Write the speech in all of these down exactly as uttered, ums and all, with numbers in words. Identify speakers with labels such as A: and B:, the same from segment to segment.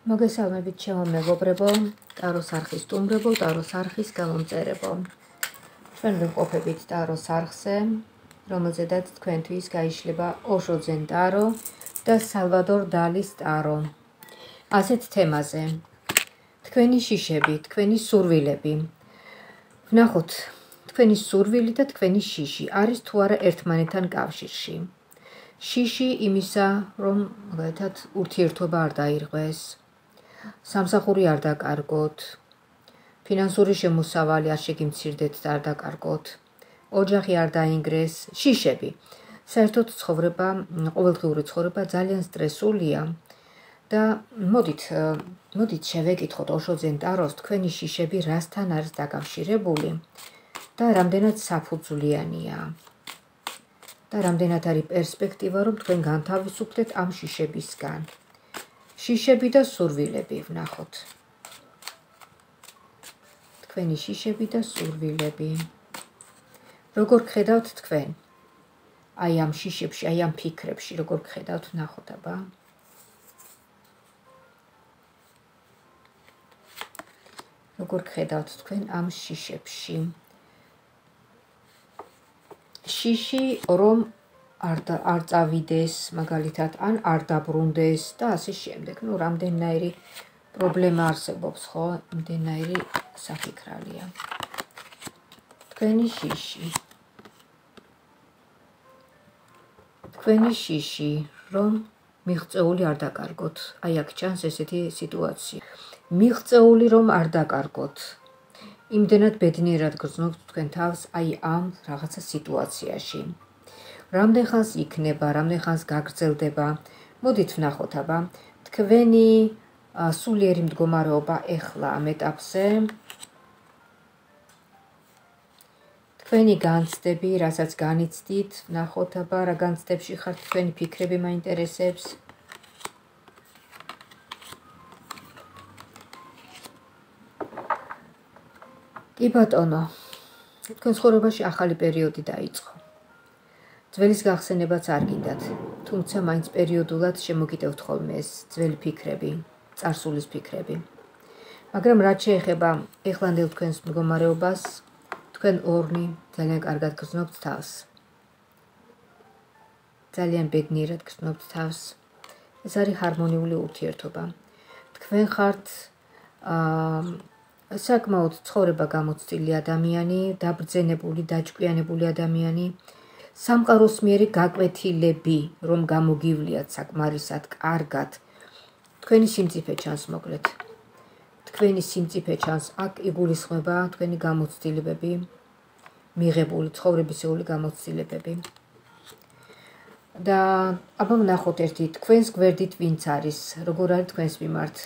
A: მოგესალმებით ჩემო მეგობრებო, ტაროს არხის სტუმრებო, ტაროს არხის გამომწერებო. ჩვენ ვიმყოფებით ტაროს არხზე, რომელზედაც თქვენთვის გაიშლება ოშო ძენ ტარო და სალვადორ დალის ტარო. ასეთ თემაზე. თქვენი შიშები, თქვენი სურვილები. ვნახოთ, თქვენი სურვილი და თქვენი შიში არის თუ არა ერთმანეთთან კავშირში. შიში იმისა, რომ მაგალითად ურთიერთობა არ დაირღვეს. სამსახური არ დაკარგოთ, ფინანსური შემოსავალი არ შეგიმცირდეთ და არ დაკარგოთ, ოჯახი არ დაინგრეს, შიშები. საერთოდ ცხოვრება, ყოველდღიური ცხოვრება ძალიან სტრესულია და მოდით, მოდით შევეკითხოთ ოშო ძენ ტაროს თქვენი შიშები რასთან არის დაკავშირებული და რამდენად საფუძვლიანია. და რამდენად არის პერსპექტივა, რომ თქვენ განთავისუფლდეთ ამ შიშებისგან. შიშები და სურვილები ვნახოთ. თქვენი შიშები და სურვილები. როგორ გხედავთ თქვენ? აი ამ შიშებში, აი ამ ფიქრებში, როგორ გხედავთ, ვნახოთ აბა. როგორ გხედავთ თქვენ ამ შიშებში? შიში რომ არ არ წავიდეს, მაგალითად, ან არ დაბრუნდეს და ასე შემდეგ. ნუ რამდენნაირი პრობლემა არსებობს, ხო? რამდენნაირი საფიქრალია. თქვენი შიში. თქვენი შიში, რომ მიღწეული არ დაკარგოთ. აი აქ ჩანს ესეთი სიტუაცია. მიღწეული რომ არ დაკარგოთ. იმდენად ბედნიერად გრძნობთ თქვენ თავს აი ამ რაღაცა სიტუაციაში. რამდენ ხანს იქნება, რამდენ ხანს გაგრძელდება. მოდით ვნახოთ აბა, თქვენი სულიერი მდგომარეობა ეხლა ამ ეტაპზე. თქვენი განცდები, რასაც განიცდით, ვნახოთ აბა, რა განცდებში ხართ, თქვენი ფიქრები მაინტერესებს. კი ბატონო, თქვენ ცხოვრებაში ახალი პერიოდი დაიწყო. ძველის გახსენებაც არ გინდათ, თუმცა მაინც პერიოდულად შემოგიტევთ ხოლმე ეს ძველი ფიქრები, წარსულის ფიქრები. მაგრამ რაც შეეხება ეხლანდელ თქვენს მდგომარეობას, თქვენ ორნი ძალიან კარგად გრძნობთ თავს. ძალიან ბედნიერად გრძნობთ თავს. ეს არის ჰარმონიული ურთიერთობა. თქვენ ხართ აა საკმაოდ ცხოვრება გამოცდილი ადამიანი, დაბრძენებული, დაჭკვიანებული ადამიანი. სამყაროსმიერი გაკვეთილები, რომ გამოგივლიათ საკმარისად კარგად. თქვენი სიმწიფე ჩანს მოკლედ. თქვენი სიმწიფე ჩანს, აქ იგულისხმება თქვენი გამოცდილებები, მიღებული ცხოვრებისეული გამოცდილებები. და აბა ვნახოთ ერთი, თქვენს გვერდით ვინც არის, როგორ არის თქვენს მიმართ.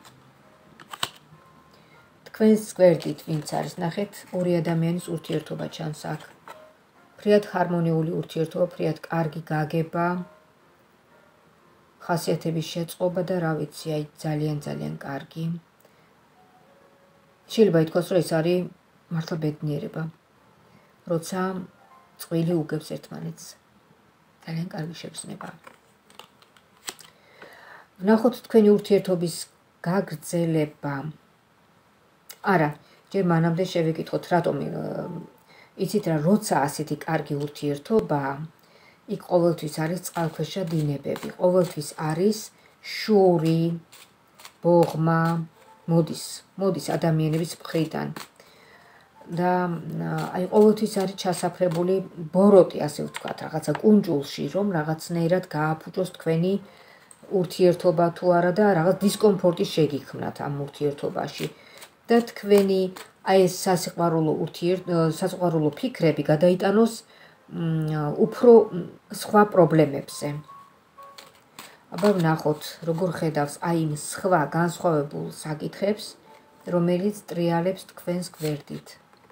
A: თქვენს გვერდით ვინც არის, ნახეთ, ორი ადამიანის ურთიერთობა ჩანს აქ. ფრიად ჰარმონიული ურთიერთობა, ფრიად კარგი გაგება, ხასიათების შეწყობა და რა ვიცი, აი ძალიან ძალიან კარგი. შეიძლება ითქვას, რომ ეს არის მართლა ბედნიერება, როცა წყვილი უგებს ერთმანეთს. ძალიან კარგი შეგრძნება. ვნახოთ თქვენი ურთიერთობის გაგრძელება. არა, ჯერ მანამდე შევეკითხოთ, რატომ იცით რა, როცა ასეთი კარგი ურთიერთობაა, იქ ყოველთვის არის წყალქვეშა დინებები, ყოველთვის არის შური, ბოღმა, მოდის, მოდის ადამიანების მხრიდან. და აი ყოველთვის არის ჩასაფრებული ბოროტი, ასე ვთქვათ, რაღაცა კუნჭულში, რომ რაღაცნაირად გააფუჭოს თქვენი ურთიერთობა თუ არა და რაღაც დისკომფორტი შეგიქმნათ ამ ურთიერთობაში. და თქვენი აი ეს სასიყვარულო სასიყვარულო ფიქრები გადაიტანოს უფრო სხვა პრობლემებზე. აბა ვნახოთ, როგორ ხედავს აი იმ სხვა განსხვავებულ საკითხებს, რომელიც ტრიალებს თქვენს გვერდით.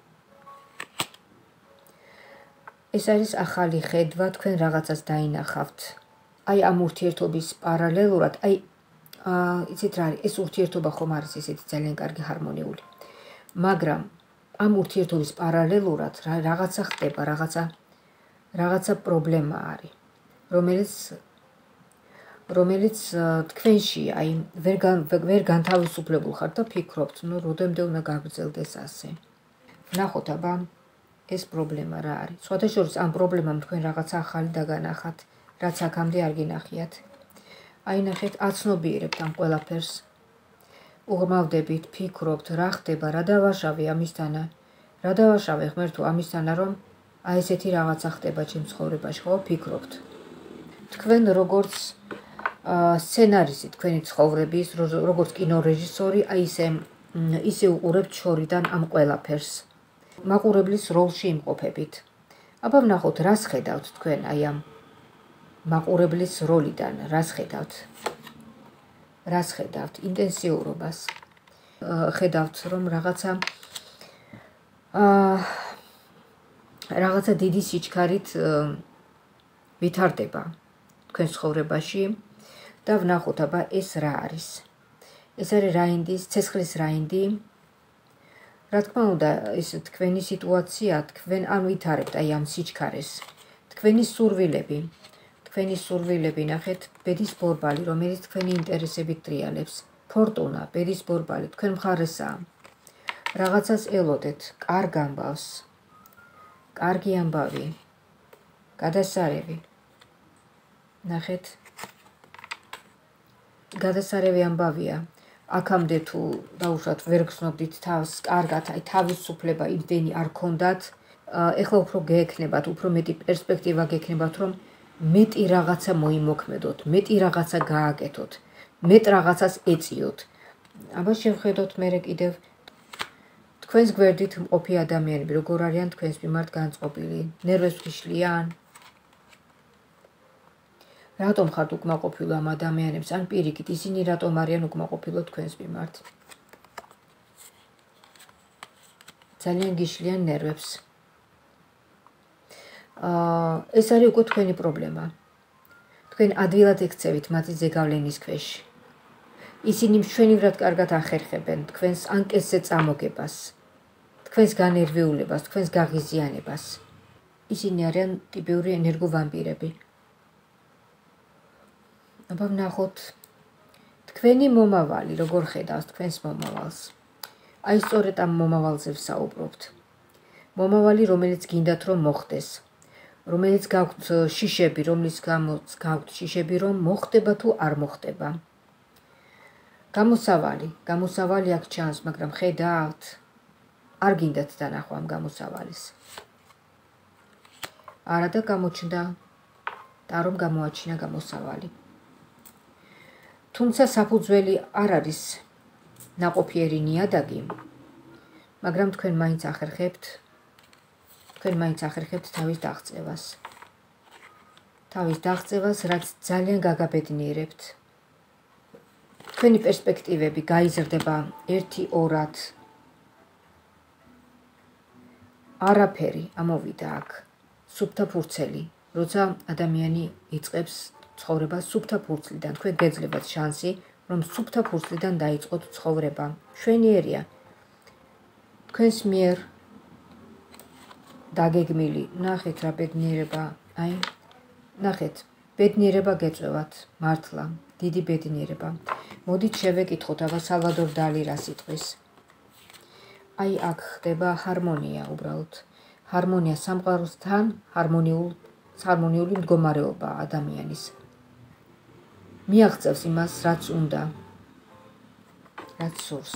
A: ეს არის ახალი ხედვა, თქვენ რაღაცას დაინახავთ. აი ამ ურთიერთობის პარალელურად, აი იცით რა არის, ეს ურთიერთობა ხომ არის ესეთი ძალიან კარგი ჰარმონიული. მაგრამ ამ ურთიერთობის პარალელურად რაღაცა ხდება, რაღაცა რაღაცა პრობლემა არის, რომელიც რომელიც თქვენში აი ვერ ვერ განთავისუფლებულ ხართ და ფიქრობთ, ნუ როდემდე უნდა გაგრძელდეს ასე. ვნახოთ აბა ეს პრობლემა რა არის. სხვათა შორის ამ პრობლემამ თქვენ რაღაცა ახალი დაგანახათ, რაც აქამდე არ გინახიათ. აი ნახეთ, აცნობიერებთ ამ ყველაფერს. უღმავდებით, ფიქრობთ, რა ხდება, რა დავაშავე ამისთანა, რა დავაშავე ღმერთო ამისთანა, რომ აი ესეთი რაღაცა ხდება ჩემ ცხოვრებაში, ხო, ფიქრობთ. თქვენ როგორც სცენარისტი თქვენი ცხოვრების, როგორც კინორეჟისორი, აი ისე ისე უყურებთ შორიდან ამ ყველაფერს. მაყურებლის როლში იმყოფებით. აბა ვნახოთ, რას ხედავთ თქვენ აი ამ მაყურებლის როლიდან, რას ხედავთ? რას ხედავთ? ინტენსიურობას. ხედავთ, რომ რაღაცა აა რაღაცა დიდი სიჩქარით ვითარდება თქვენ ცხოვრებაში და ვნახოთ აბა ეს რა არის. ეს არის რაინდის, ცეცხლის რაინდი. რა თქმა უნდა, ეს თქვენი სიტუაცია, თქვენ ან ვითარებთ აი ამ სიჩქარეს. თქვენი სურვილები, თქვენი სურვილები, ნახეთ, ბედის ბორბალი, რომელიც თქვენი ინტერესებით ტრიალებს. ფორტუნა, ბედის ბორბალი, თქვენ მხარესაა. რაღაცას ელოდეთ, კარგ ამბავს. კარგი ამბავი. გადასარევი. ნახეთ. გადასარევი ამბავია. აქამდე თუ დაუშვათ ვერ გრძნობდით თავს, კარგად, აი თავისუფლება იმდენი არ ქონდათ, ეხლა უფრო გეექნებათ, უფრო მეტი პერსპექტივა გექნებათ, რომ მეტი რაღაცა მოიმოქმედოთ, მეტი რაღაცა გააკეთოთ, მეტ რაღაცას ეწიოთ. აბა შევხედოთ მერე კიდევ თქვენს გვერდით მყოფი ადამიანები, როგორ არიან თქვენს მიმართ განწყობილი, ნერვებს გიშლიან. რატომ ხართ უკმაყოფილო ამ ადამიანებს, ან პირიქით, ისინი რატომ არიან უკმაყოფილო თქვენს მიმართ? ძალიან გიშლიან ნერვებს. აა ეს არის უკვე თქვენი პრობლემა. თქვენ ადვილად ექცევით მათი ზეგავლენის ქვეშ. ისინი მშვენივრად კარგად ახერხებენ თქვენს ანკესზე წამოგებას, თქვენს განერვიულებას, თქვენს გაღიზიანებას. ისინი არიან ტიპიური ენერგოვამპირები. აბა ვნახოთ, თქვენი მომავალი, როგორ ხედავს თქვენს მომავალს. აი სწორედ ამ მომავალზე ვსაუბრობთ. მომავალი, რომელიც გინდათ რომ მოხდეს, რომელიც გაქვთ შიშები, რომლის გამოც გაქვთ შიშები, რომ მოხდება თუ არ მოხდება. გამოსავალი, გამოსავალი აქ ჩანს, მაგრამ ხედავთ, არ გინდათ დანახვა ამ გამოსავალის. არა და გამოჩნდა და რომ გამოაჩინა გამოსავალი. თუმცა საფუძველი არ არის ნაყოფიერი ნიადაგი, მაგრამ თქვენ მაინც ახერხებთ, თქვენ მაინც ახერხებთ თავის დაღწევას. თავის დაღწევას, რაც ძალიან გაგაბედნიერებთ. თქვენი პერსპექტივები გაიზრდება ერთი ორად. არაფერი ამოვიდა აქ, სუფთა ფურცელი, როცა ადამიანი იწყებს ცხოვრება სუფთა ფურცლიდან, თქვენ გეძლებათ შანსი, რომ სუფთა ფურცლიდან დაიწყოთ ცხოვრება. მშვენიერია. თქვენს მიერ დაგეგმილი, ნახეთ რა ბედნიერება, აი, ნახეთ, ბედნიერება გეწევათ, მართლა, დიდი ბედნიერება. მოდით შევეკითხოთ აბა სალვადორ დალი რას იტყვის. აი აქ ხდება ჰარმონია უბრალოდ. ჰარმონია სამყაროსთან, ჰარმონიულ, ჰარმონიული მდგომარეობა ადამიანის. მიაღწევს იმას, რაც უნდა, რაც სურს.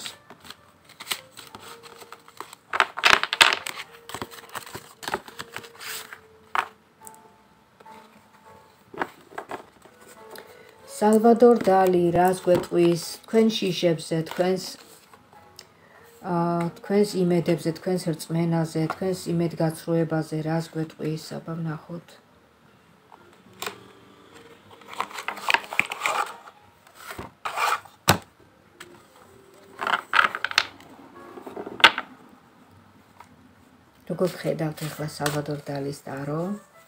A: სალვადორ დალი რას გვეტყვის თქვენ შიშებზე, თქვენს თქვენს იმედებზე, თქვენს რწმენაზე, თქვენს იმედგაცრუებაზე რას გვეტყვის, აბა ვნახოთ. როგორ ხედავთ ახლა სალვადორ დალის ტარო?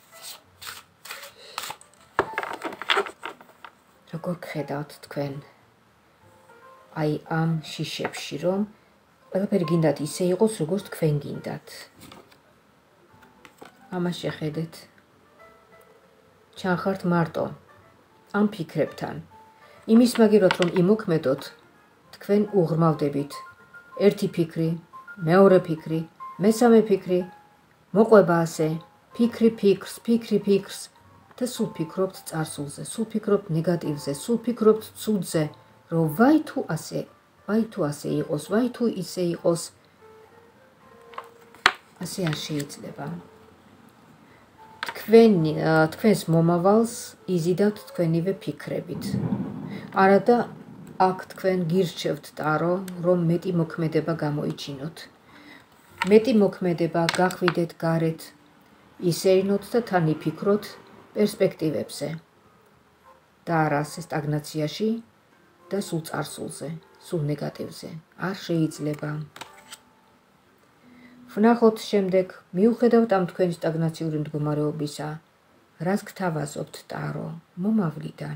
A: როგორ ხედავთ თქვენ აი ამ შიშებში, რომ ყველაფერი გინდათ ისე იყოს, როგორც თქვენ გინდათ. ამას შეხედეთ. ჩანხართ მარტო. ამ ფიქრებთან. იმის მაგივრად რომ იმოქმედოთ, თქვენ უღრმავდებით. ერთი ფიქრი, მეორე ფიქრი, მესამე ფიქრი, მოყვება ასე, ფიქრი ფიქრს, ფიქრი ფიქრს და სულ ფიქრობთ წარსულზე, სულ ფიქრობთ ნეგატივზე, სულ ფიქრობთ ცუდზე, რომ ვაი თუ ასე, ვაი თუ ასე იყოს, ვაი თუ ისე იყოს. ასე არ შეიძლება. თქვენ თქვენს მომავალს იზიდავთ თქვენივე ფიქრებით. არადა აქ თქვენ გირჩევთ ტარო, რომ მეტი მოქმედება გამოიჩინოთ. მეტი მოქმედება გახვიდეთ გარეთ, ისეირნოთ და თან იფიქროთ პერსპექტივებზე. და არა ასე სტაგნაციაში და სულ წარსულზე, სულ ნეგატივზე. არ შეიძლება. ვნახოთ შემდეგ, მიუხედავად ამ თქვენი სტაგნაციური მდგომარეობისა, რას გთავაზობთ ტარო მომავლიდან.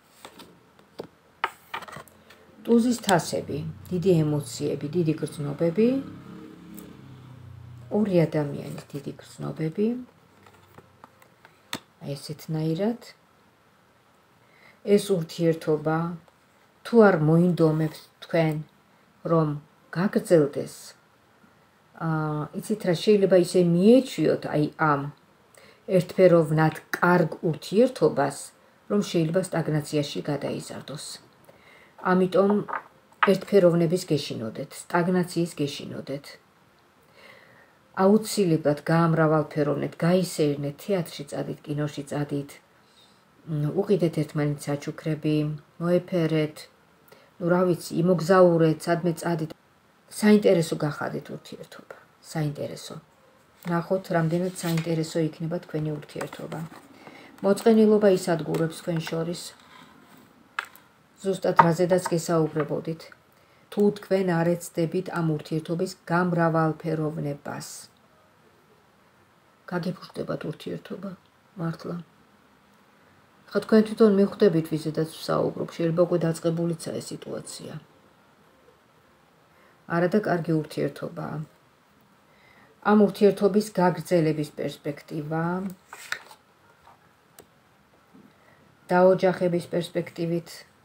A: ტუზის თასები, დიდი ემოციები, დიდი გრძნობები, ორი ადამიანის დიდი გრძნობები, აი ესეთნაირად. ეს ურთიერთობა თუ არ მოინდომებთ თქვენ, რომ გაგრძელდეს, აა, იცით რა, შეიძლება ისე მიეჩვიოთ აი ამ ერთფეროვნად კარგ ურთიერთობას, რომ შეიძლება სტაგნაციაში გადაიზარდოს. ამიტომ ერთფეროვნების გეშინოდეთ, სტაგნაციის გეშინოდეთ. აუცილებლად გაამრავალფეროვნეთ, გაისეირნეთ, თეატრში წადით, კინოში წადით, უყიდეთ ერთმანეთს საჩუქრები, მოეფერეთ, ნუ რა ვიცი, იმოგზაურეთ, სადმე წადით. საინტერესო გახადეთ ურთიერთობა, საინტერესო. ნახოთ, რამდენად საინტერესო იქნება თქვენი ურთიერთობა. მოწყენილობა ისადგურებს თქვენ შორის. ზუსტად რაზედაც გესაუბრებოდით, თუ თქვენ არ ეცდებით ამ ურთიერთობის გამრავალფეროვნებას. გაგიფუძნდებათ ურთიერთობა, მართლა. ხა თქვენ თვითონ მიხვდებით ვიზედაც ვსაუბრობ, შეიძლება უკვე დაწყებულიცაა ეს სიტუაცია. არადა კარგი ურთიერთობაა. ამ ურთიერთობის გაგრძელების პერსპექტივა, დაოჯახების პერსპექტივით.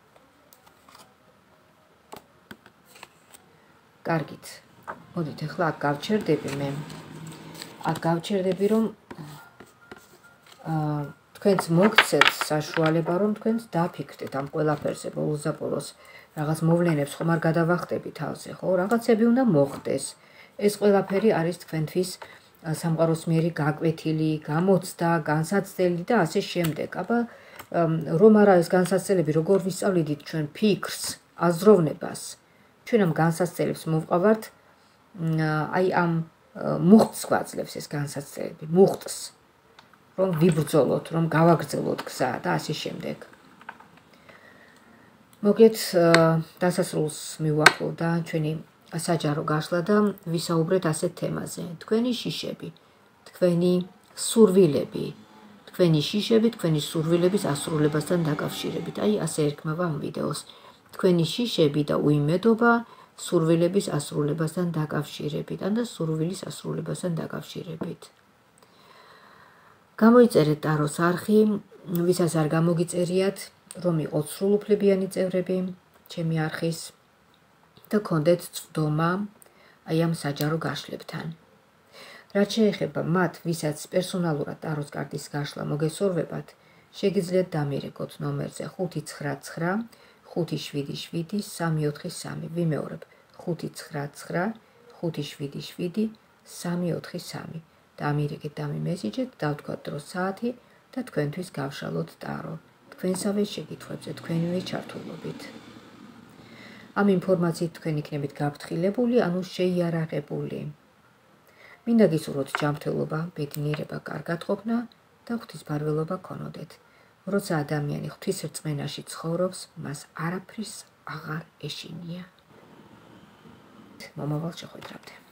A: კარგით. მოდით ახლა აქ გავჩერდები მე. აქ გავჩერდები, რომ აა თქვენც მოგცეთ საშუალება, რომ თქვენც დაფიქრდეთ ამ ყველაფერზე ბოლოს და ბოლოს. რაღაც მოვლენებს ხომ არ გადავახტები თავზე, ხო? რაღაცები უნდა მოხდეს. ეს ყველაფერი არის თქვენთვის სამყაროს მიერი გაკვეთილი, გამოცდა, განსაცდელი და ასე შემდეგ. აბა რომ არა ეს განსაცდელები, როგორ ვისწავლიდით ჩვენ ფიქრს, აზროვნებას, ჩვენ ამ განსაცდელებს მოვყავართ აი ამ მუხტს გვაძლევს ეს განსაცდელები, მუხტს, რომ ვიბრძოლოთ, რომ გავაგრძელოთ გზა და ასე შემდეგ. მოგეთ დასასრულს მივუახლოვდა ჩვენი საჯარო გაშლა და ვისაუბრეთ ასეთ თემაზე. თქვენი შიშები, თქვენი სურვილები, თქვენი შიშები, თქვენი სურვილების ასრულებასთან დაკავშირებით. აი ასე ერქმევა ამ ვიდეოს. თქვენი შიშები და უიმედობა სურვილების ასრულებასთან დაკავშირებით, ან და სურვილის ასრულებასთან დაკავშირებით. გამოიწერეთ ტაროს არხი, ვისაც არ გამოგიწერიათ, რომ იყოთ სრულუფლებიანი წევრები ჩემი არხის და გქონდეთ წვდომა აი ამ საჯარო გაშლებთან. რაც შეეხება მათ, ვისაც პერსონალურად ტაროს კარტის გაშლა მოგესურვებათ, შეგიძლიათ დამირეკოთ ნომერზე ხუთი ცხრა ცხრა ხუთი შვიდი შვიდი სამი ოთხი სამი. ვიმეორებ ხუთი ცხრა ცხრა ხუთი შვიდი შვიდი სამი ოთხი სამი. და ამირეკეთ და მიმესიჯეთ, დავთქვათ დრო საათი და თქვენთვის გავშალოთ ტარო. თქვენსავე შეკითხვებზე, თქვენივე ჩართულობით. ამ ინფორმაციით თქვენ იქნებით გაფრთხილებული, ანუ შეიარაღებული. მინდა გისურვოთ ჯანმრთელობა, ბედნიერება, კარგათყოფნა და ღვთისმფარველობა გქონოდეთ. როცა ადამიანი ღვთის რწმენაში ცხოვრობს, მას არაფრის აღარ ეშინია. მომავალ შეხვედრამდე.